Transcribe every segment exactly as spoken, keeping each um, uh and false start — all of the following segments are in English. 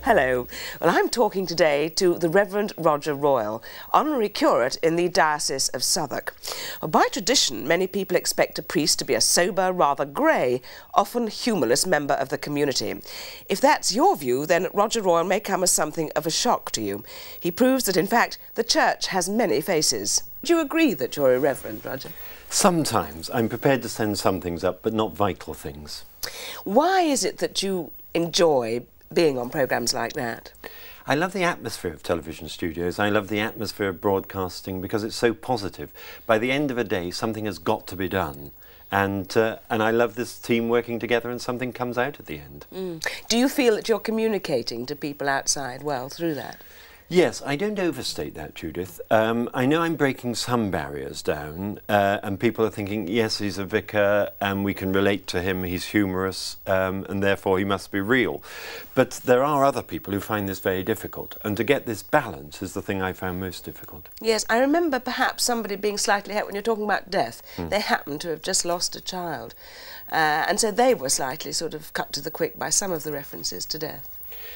Hello. Well, I'm talking today to the Reverend Roger Royle, honorary curate in the Diocese of Southwark. Well, by tradition, many people expect a priest to be a sober, rather grey, often humourless member of the community. If that's your view, then Roger Royle may come as something of a shock to you. He proves that, in fact, the Church has many faces. Do you agree that you're irreverent, Roger? Sometimes. I'm prepared to send some things up, but not vital things. Why is it that you enjoy being on programmes like that? I love the atmosphere of television studios. I love the atmosphere of broadcasting because it's so positive. By the end of a day, something has got to be done. And, uh, and I love this team working together and something comes out at the end. Mm. Do you feel that you're communicating to people outside well through that? Yes, I don't overstate that, Judith. Um, I know I'm breaking some barriers down, uh, and people are thinking, yes, he's a vicar, and we can relate to him, he's humorous, um, and therefore he must be real. But there are other people who find this very difficult, and to get this balance is the thing I found most difficult. Yes, I remember perhaps somebody being slightly hurt when you're talking about death. Mm. They happened to have just lost a child, uh, and so they were slightly sort of cut to the quick by some of the references to death.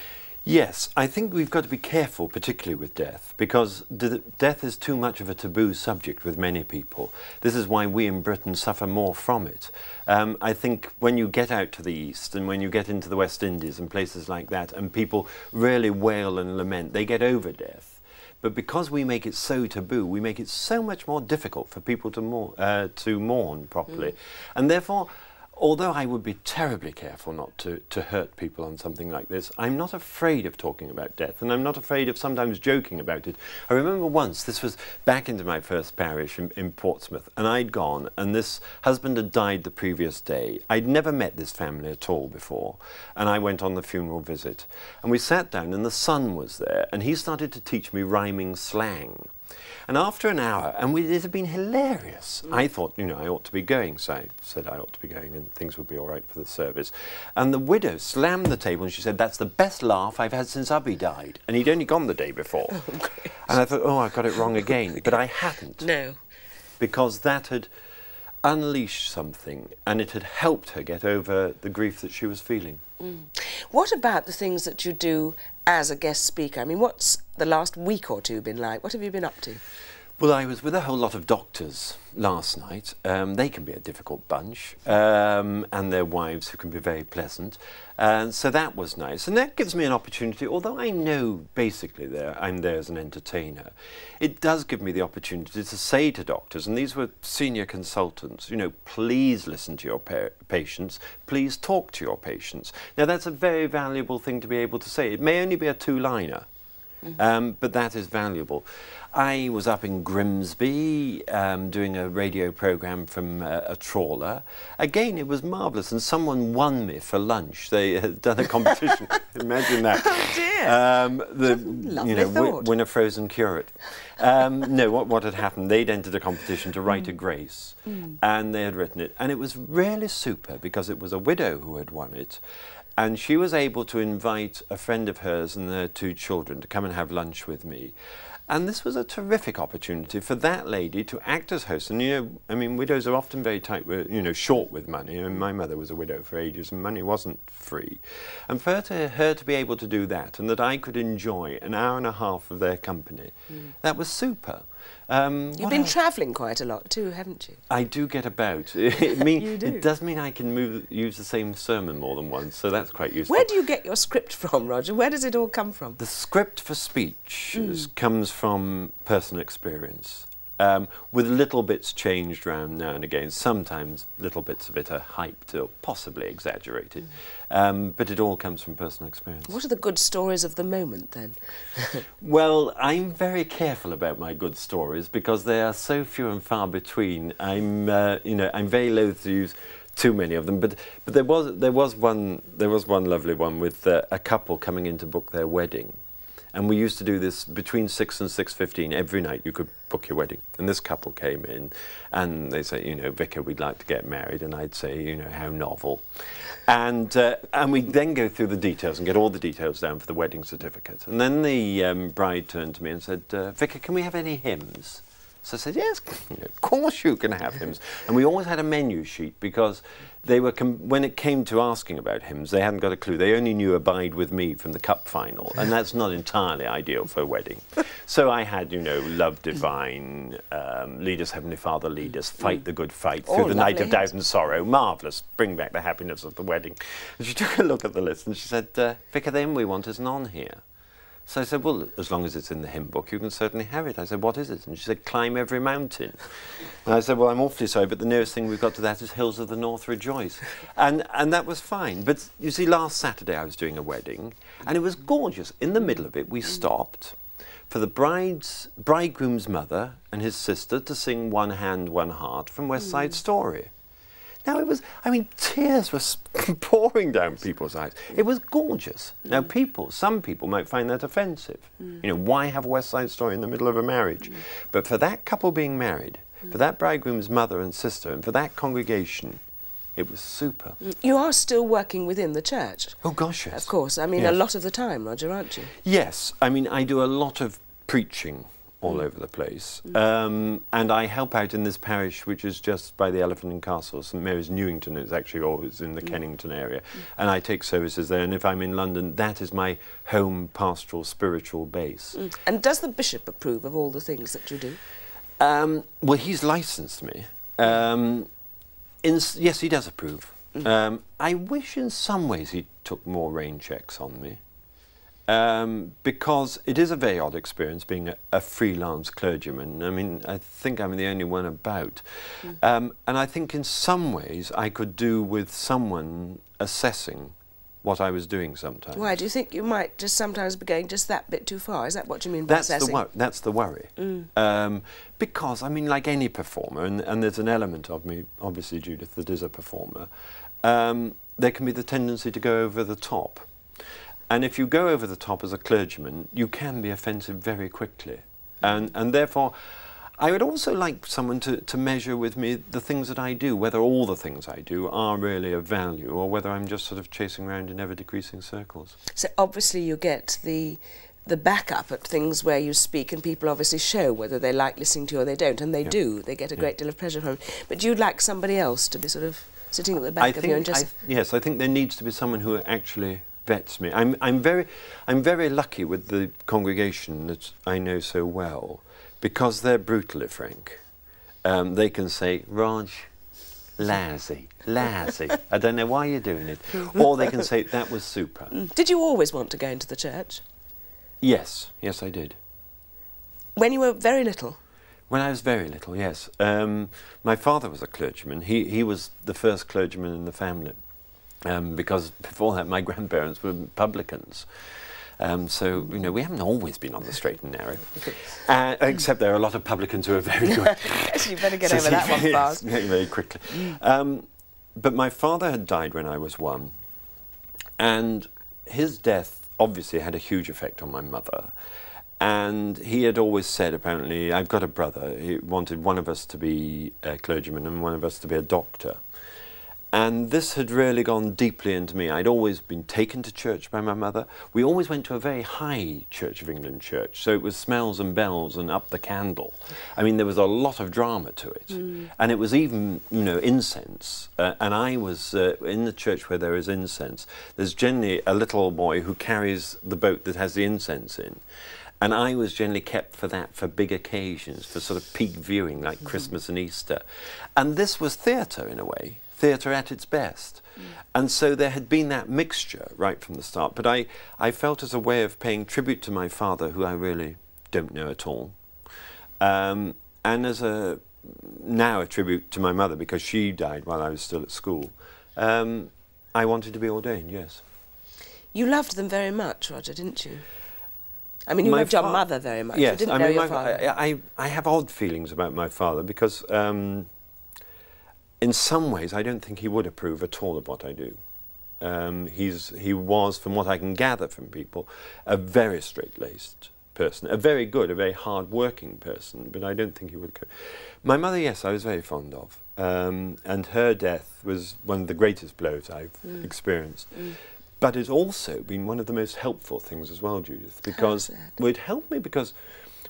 Yes, I think we've got to be careful, particularly with death, because death is too much of a taboo subject with many people. This is why we in Britain suffer more from it. Um, I think when you get out to the East and when you get into the West Indies and places like that, and people really wail and lament, they get over death. But because we make it so taboo, we make it so much more difficult for people to mourn, uh, to mourn properly. Mm. And therefore, although I would be terribly careful not to, to hurt people on something like this, I'm not afraid of talking about death, and I'm not afraid of sometimes joking about it. I remember once, this was back into my first parish in, in Portsmouth, and I'd gone, and this husband had died the previous day. I'd never met this family at all before, and I went on the funeral visit. And we sat down, and the son was there, and he started to teach me rhyming slang. And after an hour, and we, it had been hilarious, mm. I thought, you know, I ought to be going, so I said I ought to be going and things would be all right for the service. And the widow slammed the table and she said, "That's the best laugh I've had since Ubby died." And he'd only gone the day before. Oh, and I thought, oh, I got it wrong again. But I hadn't. No. Because that had unleashed something, and it had helped her get over the grief that she was feeling. Mm. What about the things that you do as a guest speaker? I mean, what's the last week or two been like? What have you been up to? Well, I was with a whole lot of doctors last night. Um, they can be a difficult bunch, um, and their wives, who can be very pleasant. And so that was nice. And that gives me an opportunity, although I know basically there, I'm there as an entertainer, it does give me the opportunity to say to doctors, and these were senior consultants, you know, please listen to your pa patients, please talk to your patients. Now, that's a very valuable thing to be able to say. It may only be a two-liner. Mm-hmm. um, but that is valuable. I was up in Grimsby um, doing a radio programme from uh, a trawler. Again, it was marvellous, and someone won me for lunch. They had done a competition. Imagine that. Oh dear! Um, the Lovely you know thought. win a frozen curate. Um, no, what what had happened? They'd entered a competition to write mm. a grace, mm. and they had written it, and it was really super because it was a widow who had won it. And she was able to invite a friend of hers and their two children to come and have lunch with me. And this was a terrific opportunity for that lady to act as host. And, you know, I mean, widows are often very tight, with, you know, short with money. And my mother was a widow for ages and money wasn't free. And for her to, her to be able to do that and that I could enjoy an hour and a half of their company, mm. that was super. Um, You've been travelling quite a lot too, haven't you? I do get about. It, mean, you do. It does mean I can move, use the same sermon more than once, so that's quite useful. Where do you get your script from, Roger? Where does it all come from? The script for speech mm. is, comes from personal experience, um, with little bits changed around now and again. Sometimes little bits of it are hyped or possibly exaggerated, mm. um, but it all comes from personal experience. What are the good stories of the moment, then? Well, I'm very careful about my good stories because they are so few and far between. I'm, uh, you know, I'm very loath to use too many of them. But but there was there was one there was one lovely one with uh, a couple coming in to book their wedding. And we used to do this between six and six fifteen every night. You could book your wedding. And this couple came in, and they say, you know, "Vicar, we'd like to get married." And I'd say, you know, how novel. And uh, and we'd then go through the details and get all the details down for the wedding certificate. And then the um, bride turned to me and said, uh, "Vicar, can we have any hymns?" So I said, yes, you know, of course you can have hymns. And we always had a menu sheet because they were, com when it came to asking about hymns, they hadn't got a clue. They only knew Abide With Me from the cup final, and that's not entirely ideal for a wedding. So I had, you know, Love Divine, um, Lead Us Heavenly Father, Lead Us, Fight the Good Fight, Oh, Through the Night of lovely. Doubt and Sorrow, marvellous, bring back the happiness of the wedding. And she took a look at the list and she said, uh, Vicar, the hymn we want isn't on here. So I said, well, as long as it's in the hymn book, you can certainly have it. I said, what is it? And she said, Climb Every Mountain. And I said, well, I'm awfully sorry, but the nearest thing we've got to that is Hills of the North Rejoice. And, and that was fine. But you see, last Saturday I was doing a wedding, and it was gorgeous. In the middle of it, we stopped for the bride's, bridegroom's mother and his sister to sing One Hand, One Heart from West Side Story. Now it was, I mean, tears were pouring down people's eyes. It was gorgeous. Mm. Now people, some people might find that offensive. Mm. You know, why have a West Side Story in the middle of a marriage? Mm. But for that couple being married, mm. for that bridegroom's mother and sister, and for that congregation, it was super. You are still working within the church. Oh gosh, yes. Of course. I mean, yes. a lot of the time, Roger, aren't you? Yes. I mean, I do a lot of preaching all over the place. Mm. Um, and I help out in this parish, which is just by the Elephant and Castle, St Mary's Newington. It's actually always in the mm. Kennington area. Mm. And I take services there. And if I'm in London, that is my home pastoral spiritual base. Mm. And does the bishop approve of all the things that you do? Um, well, he's licensed me. Um, in, yes, he does approve. Mm. Um, I wish in some ways he took more rain checks on me. Um, because it is a very odd experience being a, a freelance clergyman. I mean, I think I'm the only one about. Mm. Um, and I think in some ways I could do with someone assessing what I was doing sometimes. Why? Do you think you might just sometimes be going just that bit too far? Is that what you mean by that's assessing? The that's the worry. Mm. Um, because, I mean, like any performer, and, and there's an element of me, obviously, Judith, that is a performer, um, there can be the tendency to go over the top. And if you go over the top as a clergyman, you can be offensive very quickly. And, and therefore, I would also like someone to, to measure with me the things that I do, whether all the things I do are really of value, or whether I'm just sort of chasing around in ever-decreasing circles. So obviously you get the, the backup at things where you speak, and people obviously show whether they like listening to you or they don't, and they yeah. do. They get a yeah. great deal of pleasure from it. But you'd like somebody else to be sort of sitting at the back I of think you and just... I, yes, I think there needs to be someone who actually vets me. I'm, I'm, very, I'm very lucky with the congregation that I know so well, because they're brutally frank. Um, they can say, Rog, lousy, lousy. I don't know why you're doing it. Or they can say, that was super. Did you always want to go into the church? Yes, yes I did. When you were very little? When I was very little, yes. Um, my father was a clergyman. He, he was the first clergyman in the family. Um, because before that, my grandparents were publicans. Um, so, you know, we haven't always been on the straight and narrow. Uh, except there are a lot of publicans who are very good. Yes, you better get so over that one fast. Yes, very quickly. Um, but my father had died when I was one. And his death obviously had a huge effect on my mother. And he had always said, apparently, I've got a brother. He wanted one of us to be a clergyman and one of us to be a doctor. And this had really gone deeply into me. I'd always been taken to church by my mother. We always went to a very high Church of England church, so it was smells and bells and up the candle. I mean, there was a lot of drama to it. Mm. And it was even, you know, incense. Uh, and I was uh, in the church where there is incense. There's generally a little boy who carries the boat that has the incense in. And I was generally kept for that, for big occasions, for sort of peak viewing like mm. Christmas and Easter. And this was theatre in a way. Theatre at its best. Mm. And so there had been that mixture right from the start. But I, I felt as a way of paying tribute to my father, who I really don't know at all, um, and as a now a tribute to my mother, because she died while I was still at school, um, I wanted to be ordained, yes. You loved them very much, Roger, didn't you? I mean, you my loved your mother very much. Yes, you didn't I know mean, your my, father. I, I, I have odd feelings about my father, because um, in some ways, I don't think he would approve at all of what I do. Um, he's, he was, from what I can gather from people, a very straight-laced person, a very good, a very hard-working person, but I don't think he would go. My mother, yes, I was very fond of, um, and her death was one of the greatest blows I've mm. experienced. Mm. But it's also been one of the most helpful things as well, Judith, because well, it helped me because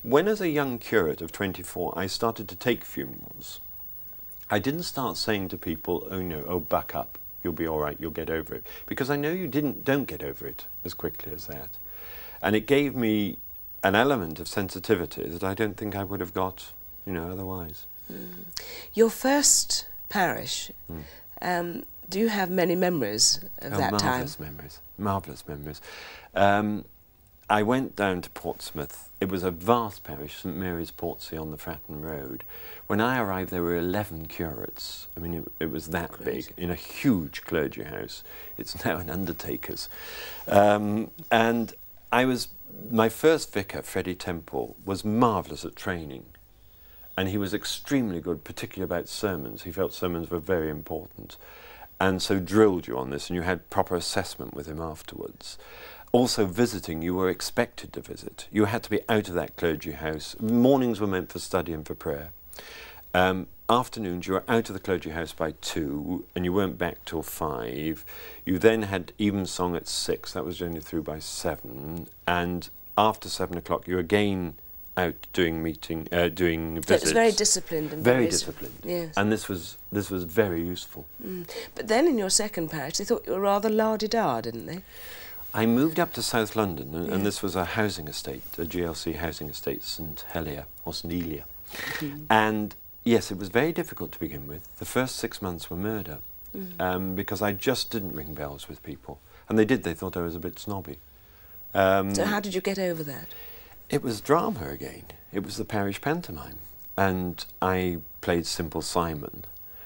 When as a young curate of twenty-four I started to take funerals, I didn't start saying to people, oh no, oh buck up, you'll be all right, you'll get over it. Because I know you didn't, don't get over it as quickly as that. And it gave me an element of sensitivity that I don't think I would have got, you know, otherwise. Mm. Your first parish, mm. um, do you have many memories of oh, that time? Marvellous memories, marvellous memories. Um, I went down to Portsmouth. It was a vast parish, St Mary's Portsea on the Fratton Road. When I arrived, there were eleven curates. I mean, it, it was that Great. big, in a huge clergy house. It's now an undertaker's. Um, and I was, my first vicar, Freddie Temple, was marvellous at training. And he was extremely good, particularly about sermons. He felt sermons were very important. And so drilled you on this, and you had proper assessment with him afterwards. Also visiting, you were expected to visit. You had to be out of that clergy house. Mornings were meant for study and for prayer. Um, afternoons, you were out of the clergy house by two, and you weren't back till five. You then had evensong at six, that was only through by seven. And after seven o'clock, you were again out doing meeting, uh, doing visits. So it was very disciplined and very disciplined. Yes. And this was this was very useful. Mm. But then in your second parish, they thought you were rather la-di-da, didn't they? I moved up to South London, and, yeah. and this was a housing estate, a G L C housing estate, St Helier, or St Elia. Mm. And yes, it was very difficult to begin with. The first six months were murder, mm. um, because I just didn't ring bells with people. And they did, they thought I was a bit snobby. Um, so how did you get over that? It was drama again. It was the parish pantomime. And I played Simple Simon,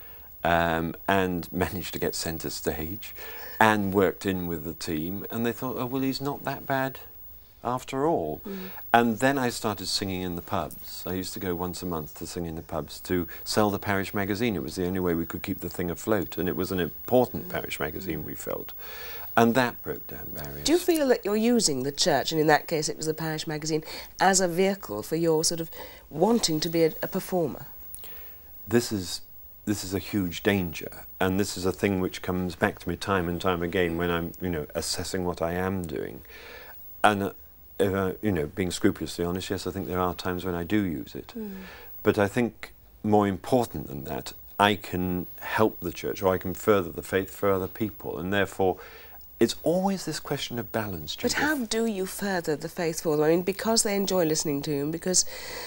um, and managed to get centre stage, and worked in with the team, and they thought, oh, well, he's not that bad after all. Mm. And then I started singing in the pubs. I used to go once a month to sing in the pubs to sell the parish magazine. It was the only way we could keep the thing afloat, and it was an important mm. parish magazine, mm. we felt. And that broke down barriers. Do you feel that you're using the church, and in that case it was the parish magazine, as a vehicle for your sort of wanting to be a, a performer? This is This is a huge danger, and this is a thing which comes back to me time and time again when I'm, you know, assessing what I am doing. And, uh, if I, you know, being scrupulously honest, yes, I think there are times when I do use it. Mm. But I think more important than that, I can help the church, or I can further the faith for other people, and therefore it's always this question of balance, Judith. But how do you further the faith for them? I mean, because they enjoy listening to you, because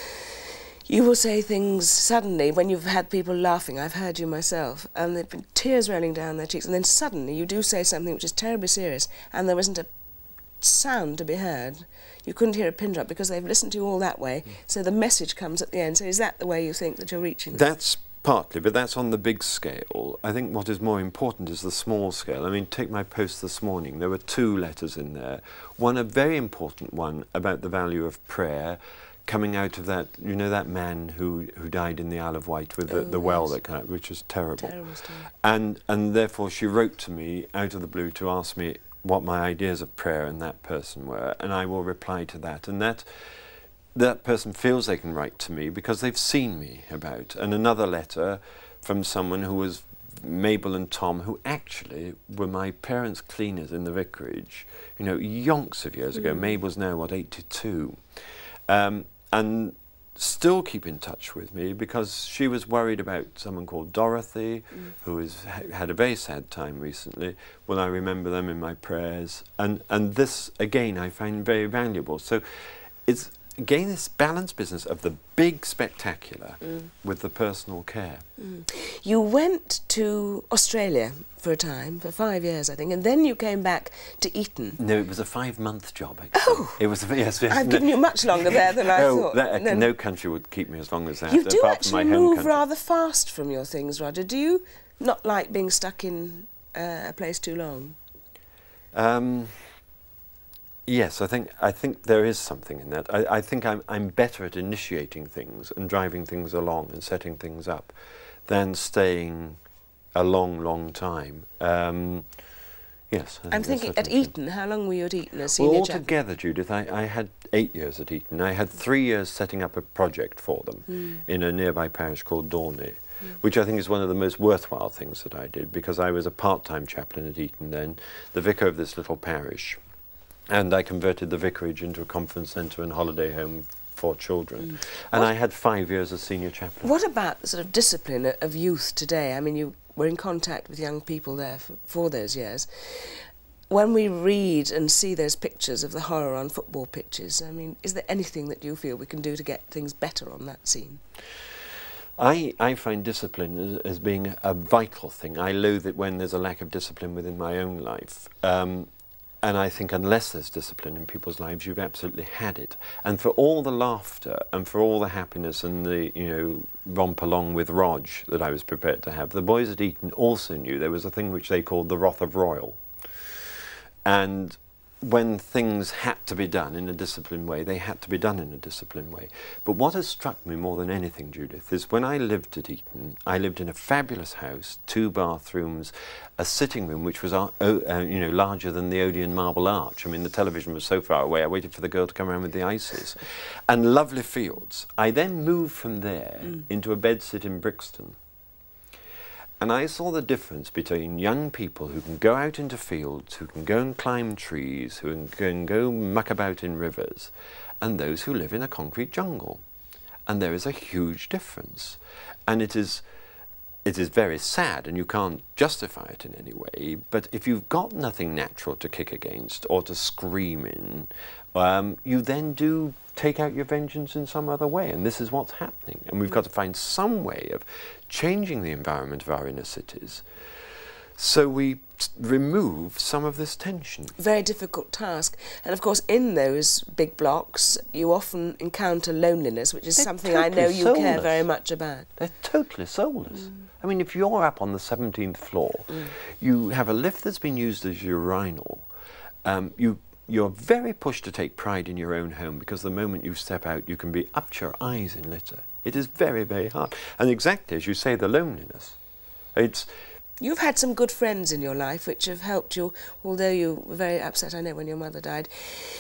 you will say things suddenly when you've had people laughing. I've heard you myself, and there've been tears rolling down their cheeks, and then suddenly you do say something which is terribly serious, and there isn't a sound to be heard. You couldn't hear a pin drop because they've listened to you all that way, mm. so the message comes at the end. So is that the way you think that you're reaching them? That's partly, but that's on the big scale. I think what is more important is the small scale. I mean, take my post this morning. There were two letters in there. One, a very important one about the value of prayer, coming out of that, you know, that man who who died in the Isle of Wight with the, oh, the well yes. that kind of, which was terrible. Terrible story. And and therefore she wrote to me out of the blue to ask me what my ideas of prayer and that person were, and I will reply to that. And that that person feels they can write to me because they've seen me about. And another letter from someone who was Mabel and Tom, who actually were my parents' cleaners in the vicarage, you know, yonks of years mm. ago. Mabel's now, what, eighty-two. Um, and still keep in touch with me because she was worried about someone called Dorothy, mm. who is, ha had a very sad time recently. Well, I remember them in my prayers. And, and this, again, I find very valuable. So it's, again, this balance business of the big spectacular mm. with the personal care. Mm. You went to Australia for a time, for five years, I think, and then you came back to Eton. No, it was a five-month job, actually. Oh! It was, yes, yes, I've no, given you much longer there than I oh, thought. That, no. no country would keep me as long as that, You do apart actually from my home move country. rather fast from your things, Roger. Do you not like being stuck in uh, a place too long? Um... Yes, I think I think there is something in that. I, I think I'm I'm better at initiating things and driving things along and setting things up than staying a long, long time. Um, yes. I I'm think thinking at Eton. How long were you at Eton as well, senior altogether, Judith, I, I had eight years at Eton. I had three years setting up a project for them mm. in a nearby parish called Dorney, mm. which I think is one of the most worthwhile things that I did because I was a part-time chaplain at Eton then, the vicar of this little parish. And I converted the vicarage into a conference centre and holiday home four children. Mm. And What, I had five years as senior chaplain. what about the sort of discipline of youth today? I mean, you were in contact with young people there for, for those years. When we read and see those pictures of the horror on football pitches, I mean, is there anything that you feel we can do to get things better on that scene? I, I find discipline as, as being a vital thing. I loathe it when there's a lack of discipline within my own life. Um, and I think unless there's discipline in people's lives, you've absolutely had it. And for all the laughter and for all the happiness and the, you know, romp along with Rog that I was prepared to have, the boys at Eton also knew there was a thing which they called the wrath of Royle. And when things had to be done in a disciplined way, they had to be done in a disciplined way. But what has struck me more than anything, Judith, is when I lived at Eton, I lived in a fabulous house, two bathrooms, a sitting room which was uh, uh, you know, larger than the Odeon Marble Arch. I mean, the television was so far away, I waited for the girl to come around with the ices. And lovely fields. I then moved from there mm. into a bedsit in Brixton. And I saw the difference between young people who can go out into fields, who can go and climb trees, who can go muck about in rivers, and those who live in a concrete jungle. And there is a huge difference. And it is, it is very sad, and you can't justify it in any way, but if you've got nothing natural to kick against or to scream in, um, you then do take out your vengeance in some other way, and this is what's happening. And we've got to find some way of changing the environment of our inner cities so we remove some of this tension. Very difficult task. And of course, in those big blocks, you often encounter loneliness, which is They're something totally I know you soulless. care very much about. They're totally soulless. Mm. I mean, if you're up on the seventeenth floor, mm. you have a lift that's been used as urinal, um, you You're very pushed to take pride in your own home because the moment you step out, you can be up to your eyes in litter. It is very, very hard. And exactly as you say, the loneliness. It's. You've had some good friends in your life which have helped you, although you were very upset, I know, when your mother died.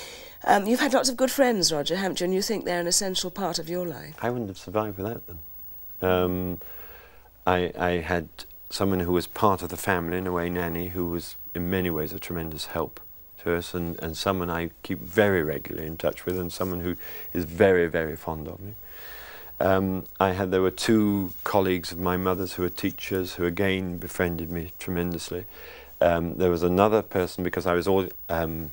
Um, you've had lots of good friends, Roger, haven't you? And you think they're an essential part of your life. I wouldn't have survived without them. Um, I, I had someone who was part of the family, in a way, Nanny, who was in many ways a tremendous help to us, and, and someone I keep very regularly in touch with, and someone who is very, very fond of me. Um, I had, there were two colleagues of my mother's who were teachers, who again befriended me tremendously. Um, there was another person, because I was all um,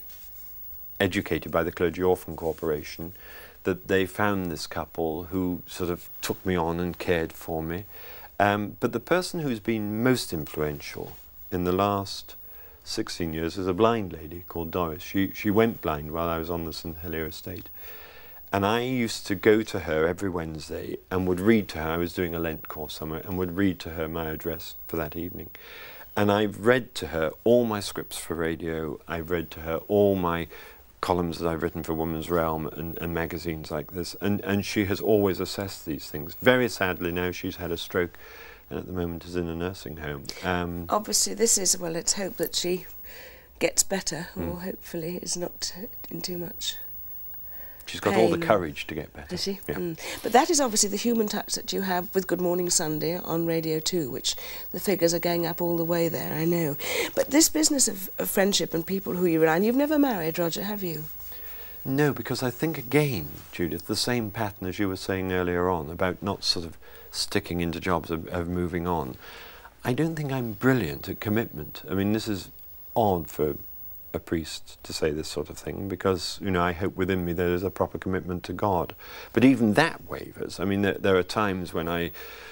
educated by the Clergy Orphan Corporation, that they found this couple who sort of took me on and cared for me. Um, but the person who's been most influential in the last sixteen years is a blind lady called Doris. She, she went blind while I was on the St Helier estate. And I used to go to her every Wednesday and would read to her. I was doing a Lent course somewhere and would read to her my address for that evening. And I've read to her all my scripts for radio. I've read to her all my columns that I've written for Woman's Realm and, and magazines like this. And, and she has always assessed these things. Very sadly now she's had a stroke and at the moment is in a nursing home. Um, Obviously this is, well, let's hope that she gets better, mm. or hopefully is not in too much She's got pain. all the courage to get better. Does she? Yeah. Mm. But that is obviously the human touch that you have with Good Morning Sunday on Radio two, which the figures are going up all the way there, I know. But this business of, of friendship and people who you rely on, you've never married, Roger, have you? No, because I think, again, Judith, the same pattern as you were saying earlier on about not sort of sticking into jobs of, of moving on. I don't think I'm brilliant at commitment. I mean, this is odd for a priest to say this sort of thing because, you know, I hope within me there is a proper commitment to God. But even that wavers. I mean, there, there are times when I,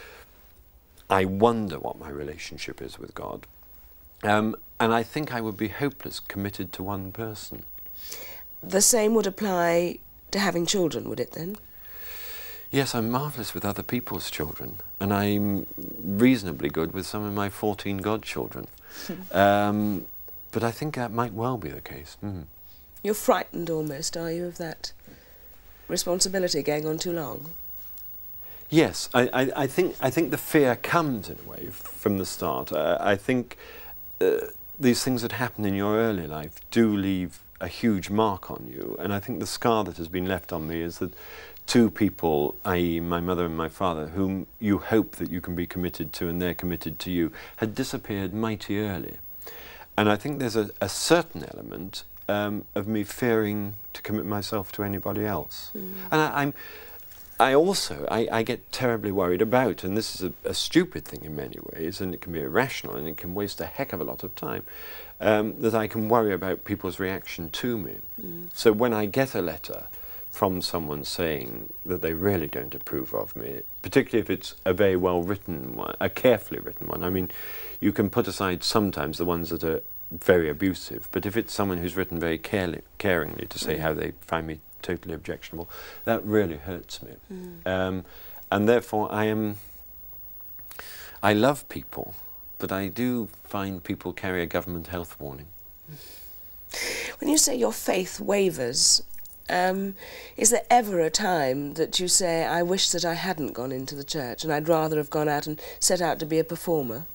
I wonder what my relationship is with God. Um, and I think I would be hopeless committed to one person. The same would apply to having children, would it then? Yes, I'm marvellous with other people's children, and I'm reasonably good with some of my fourteen godchildren. um, but I think that might well be the case. Mm. You're frightened almost, are you, of that responsibility going on too long? Yes, I, I, I think I think the fear comes in a way from the start. Uh, I think uh, these things that happen in your early life do leave a huge mark on you, and I think the scar that has been left on me is that two people, that is my mother and my father, whom you hope that you can be committed to and they're committed to you, had disappeared mighty early. And I think there's a, a certain element um, of me fearing to commit myself to anybody else. Mm. And I, I'm, I also, I, I get terribly worried about, and this is a, a stupid thing in many ways, and it can be irrational, and it can waste a heck of a lot of time, um, that I can worry about people's reaction to me. Mm. So when I get a letter from someone saying that they really don't approve of me, particularly if it's a very well written one, a carefully written one. I mean, you can put aside sometimes the ones that are very abusive, but if it's someone who's written very carely, caringly to say mm. how they find me totally objectionable, that really hurts me. Mm. Um, and therefore I am, I love people, but I do find people carry a government health warning. When you say your faith wavers, um, is there ever a time that you say, I wish that I hadn't gone into the church and I'd rather have gone out and set out to be a performer?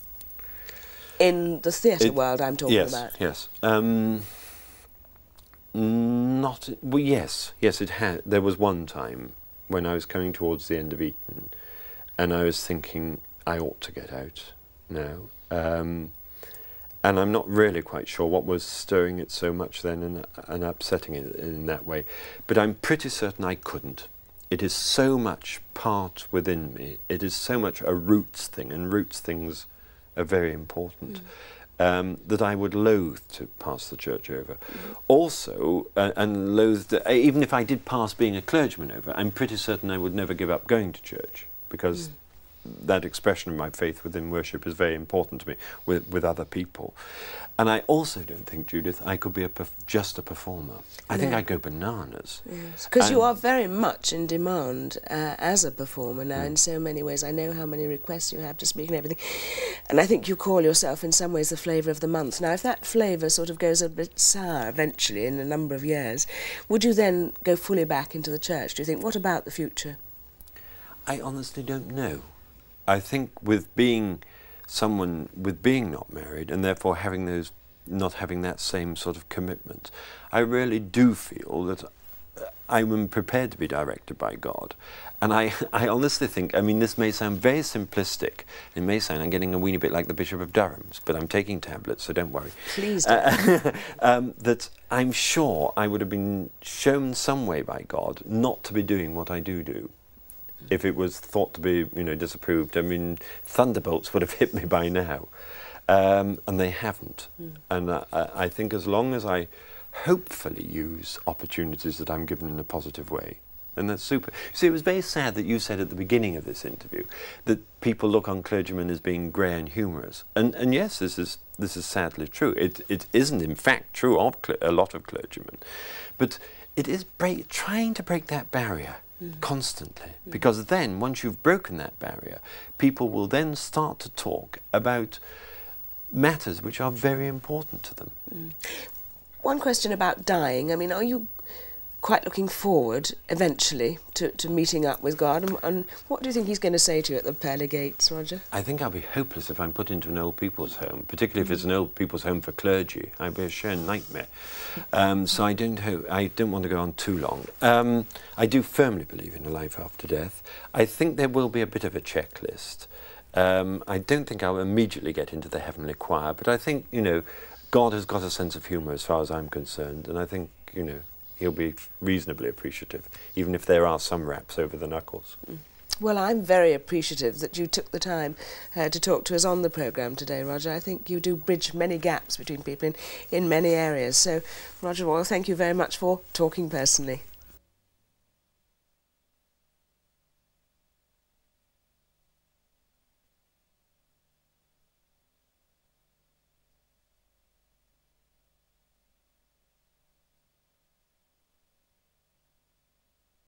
In the theatre world I'm talking yes, about. Yes, um, not, well, yes, yes it had. There was one time when I was coming towards the end of Eton and I was thinking I ought to get out now. Um, and I'm not really quite sure what was stirring it so much then and, and upsetting it in that way. But I'm pretty certain I couldn't. It is so much part within me. It is so much a roots thing, and roots things are very important, mm. um, that I would loathe to pass the church over. Mm. Also, uh, and loathe, uh, even if I did pass being a clergyman over, I'm pretty certain I would never give up going to church, because mm. that expression of my faith within worship is very important to me with, with other people. And I also don't think, Judith, I could be a perf just a performer. I no. think I'd go bananas. Because yes. you are very much in demand uh, as a performer now mm. in so many ways. I know how many requests you have to speak and everything. And I think you call yourself in some ways the flavour of the month. Now, if that flavour sort of goes a bit sour eventually in a number of years, would you then go fully back into the church, do you think? What about the future? I honestly don't know. I think with being someone, with being not married and therefore having those, not having that same sort of commitment, I really do feel that I'm prepared to be directed by God. And I, I honestly think, I mean, this may sound very simplistic. It may sound I'm getting a weeny bit like the Bishop of Durham's, but I'm taking tablets, so don't worry. Please don't. Uh, um, that I'm sure I would have been shown some way by God not to be doing what I do do. If it was thought to be, you know, disapproved. I mean, thunderbolts would have hit me by now, um, and they haven't. Mm. And uh, I think as long as I hopefully use opportunities that I'm given in a positive way, then that's super. See, it was very sad that you said at the beginning of this interview that people look on clergymen as being grey and humorous. And, and yes, this is, this is sadly true. It, it isn't, in fact, true of a lot of clergymen. But it is break, trying to break that barrier. Mm. Constantly, mm. because then once you've broken that barrier, people will then start to talk about matters which are very important to them. Mm. One question about dying. I mean, are you quite looking forward eventually to, to meeting up with God, and, and what do you think he's going to say to you at the pearly gates, Roger? I think I'll be hopeless if I'm put into an old people's home, particularly mm. if it's an old people's home for clergy. I'd be a sheer nightmare. Um, so I don't ho I don't want to go on too long. Um, I do firmly believe in a life after death. I think there will be a bit of a checklist. Um, I don't think I'll immediately get into the heavenly choir, but I think, you know, God has got a sense of humour as far as I'm concerned, and I think, you know, he'll be reasonably appreciative, even if there are some raps over the knuckles. Mm. Well, I'm very appreciative that you took the time uh, to talk to us on the programme today, Roger. I think you do bridge many gaps between people in, in many areas. So, Roger Royle, thank you very much for talking personally.